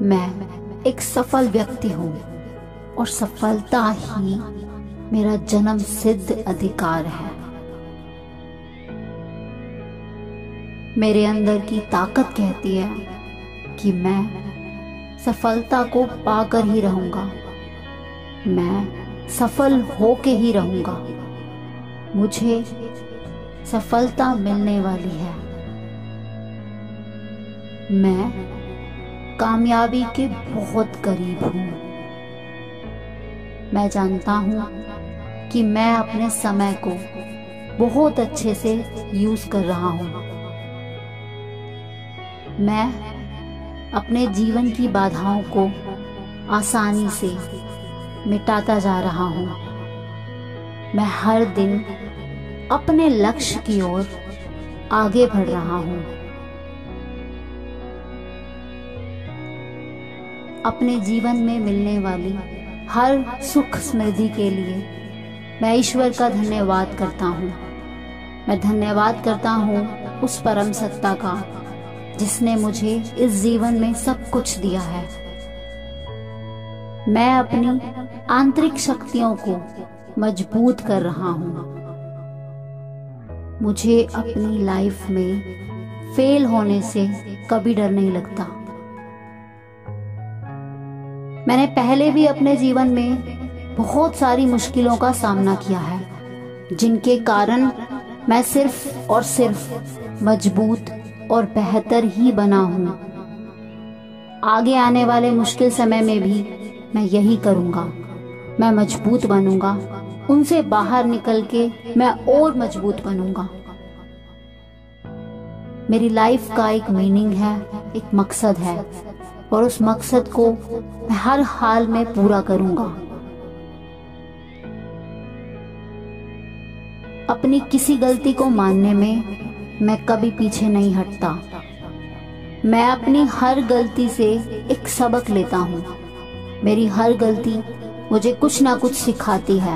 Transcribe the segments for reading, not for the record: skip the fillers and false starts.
मैं एक सफल व्यक्ति हूँ और सफलता ही मेरा जन्म सिद्ध अधिकार है। मेरे अंदर की ताकत कहती है कि मैं सफलता को पाकर ही रहूंगा, मैं सफल होके ही रहूंगा। मुझे सफलता मिलने वाली है। मैं कामयाबी के बहुत करीब हूँ। मैं जानता हूँ कि मैं अपने समय को बहुत अच्छे से यूज कर रहा हूँ। मैं अपने जीवन की बाधाओं को आसानी से मिटाता जा रहा हूँ। मैं हर दिन अपने लक्ष्य की ओर आगे बढ़ रहा हूँ। अपने जीवन में मिलने वाली हर सुख समृद्धि के लिए मैं ईश्वर का धन्यवाद करता हूँ। मैं धन्यवाद करता हूँ उस परम सत्ता का जिसने मुझे इस जीवन में सब कुछ दिया है। मैं अपनी आंतरिक शक्तियों को मजबूत कर रहा हूँ। मुझे अपनी लाइफ में फेल होने से कभी डर नहीं लगता। मैंने पहले भी अपने जीवन में बहुत सारी मुश्किलों का सामना किया है, जिनके कारण मैं सिर्फ और सिर्फ मजबूत और बेहतर ही बना हूँ। आगे आने वाले मुश्किल समय में भी मैं यही करूँगा। मैं मजबूत बनूंगा, उनसे बाहर निकल के मैं और मजबूत बनूंगा। मेरी लाइफ का एक मीनिंग है, एक मकसद है और उस मकसद को मैं हर हाल में पूरा करूंगा। अपनी किसी गलती को मानने में मैं कभी पीछे नहीं हटता। मैं अपनी हर गलती से एक सबक लेता हूँ। मेरी हर गलती मुझे कुछ ना कुछ सिखाती है।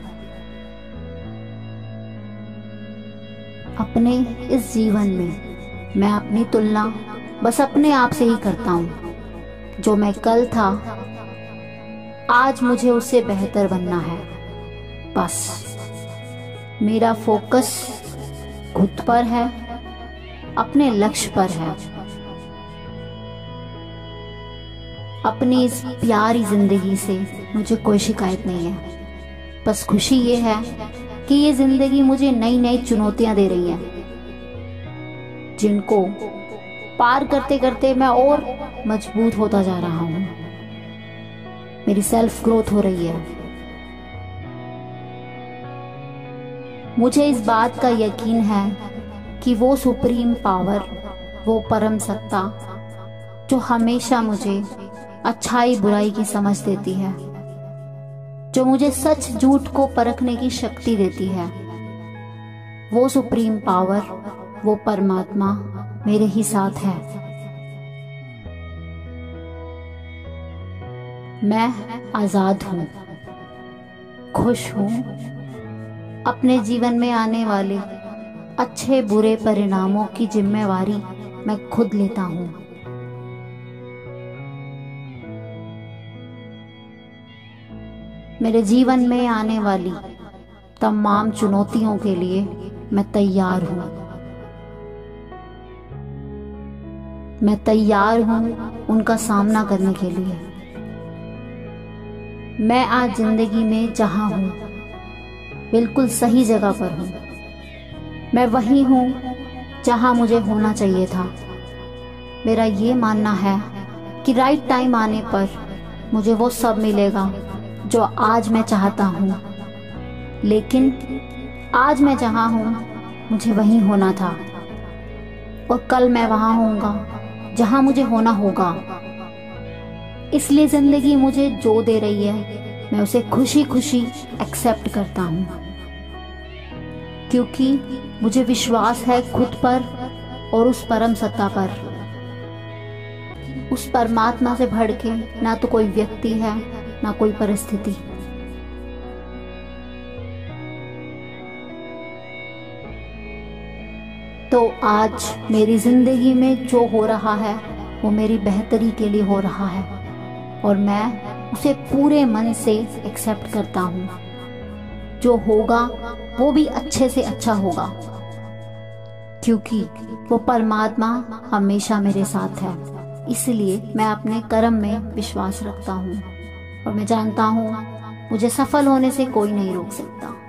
अपने इस जीवन में मैं अपनी तुलना बस अपने आप से ही करता हूँ। जो मैं कल था, आज मुझे उससे बेहतर बनना है। बस मेरा फोकस खुद पर है, अपने लक्ष्य पर है। अपनी इस प्यारी जिंदगी से मुझे कोई शिकायत नहीं है। बस खुशी ये है कि ये जिंदगी मुझे नई नई चुनौतियां दे रही है, जिनको पार करते करते मैं और मजबूत होता जा रहा हूँ। मेरी सेल्फ ग्रोथ हो रही है। मुझे इस बात का यकीन है कि वो सुप्रीम पावर, वो परम सत्ता जो हमेशा मुझे अच्छाई बुराई की समझ देती है, जो मुझे सच झूठ को परखने की शक्ति देती है, वो सुप्रीम पावर, वो परमात्मा मेरे ही साथ है। मैं आजाद हूँ, खुश हूँ। अपने जीवन में आने वाले अच्छे बुरे परिणामों की जिम्मेवारी मैं खुद लेता हूँ। मेरे जीवन में आने वाली तमाम चुनौतियों के लिए मैं तैयार हूँ। मैं तैयार हूँ उनका सामना करने के लिए। मैं आज जिंदगी में जहां हूँ, बिल्कुल सही जगह पर हूँ। मैं वही हूँ जहां मुझे होना चाहिए था। मेरा ये मानना है कि राइट टाइम आने पर मुझे वो सब मिलेगा जो आज मैं चाहता हूँ। लेकिन आज मैं जहां हूँ, मुझे वहीं होना था और कल मैं वहां होऊंगा जहां मुझे होना होगा। इसलिए जिंदगी मुझे जो दे रही है, मैं उसे खुशी खुशी एक्सेप्ट करता हूँ, क्योंकि मुझे विश्वास है खुद पर और उस परम सत्ता पर। उस परमात्मा से बढ़ के ना तो कोई व्यक्ति है, ना कोई परिस्थिति। तो आज मेरी जिंदगी में जो हो रहा है वो मेरी बेहतरी के लिए हो रहा है और मैं उसे पूरे मन से एक्सेप्ट करता हूँ। जो होगा वो भी अच्छे से अच्छा होगा, क्योंकि वो परमात्मा हमेशा मेरे साथ है। इसलिए मैं अपने कर्म में विश्वास रखता हूँ और मैं जानता हूँ मुझे सफल होने से कोई नहीं रोक सकता।